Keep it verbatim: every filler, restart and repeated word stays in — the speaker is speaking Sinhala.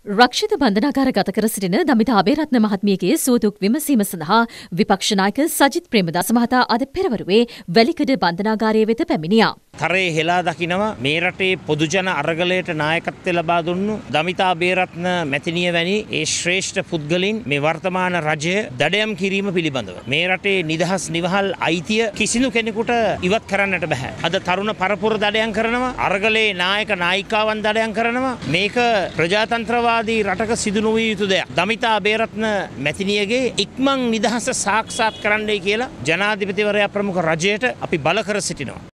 රක්ෂිත බන්ධනාගාර ගත කර සිටින දමිතා අබේරත්න මහත්මියගේ සුවදුක් විමසීම සඳහා විපක්ෂ නායක සජිත් ප්‍රේමදාස මහතා අද පෙරවරුවේ වැලිකඩ බන්ධනාගාරය වෙත පැමිණියා. තරයේ හෙලා දකිනවා මේ රටේ පොදුජන අරගලයට නායකත්වය ලබා දුන්නු දමිතා අබේරත්න මැතිණිය වැනි ඒ ශ්‍රේෂ්ඨ පුද්ගලින් මේ වර්තමාන රජය දඩයම් කිරීම පිළිබඳව මේ රටේ නිදහස් නිවහල් අයිතිය කිසිදු කෙනෙකුට ඉවත් කරන්නට බෑ. අද තරුණ පරපුර දඩයම් කරනවා, අරගලේ නායක නායිකාවන් දඩයම් කරනවා. මේක ප්‍රජාතන්ත්‍රවාදී රටක සිදු නොවිය යුතු දෙයක්. දමිතා අබේරත්න මැතිණියගේ ඉක්මන් නිදහස සාක්ෂාත් කරන්නයි කියලා ජනාධිපතිවරයා ප්‍රමුඛ රජයට අපි බල කර සිටිනවා.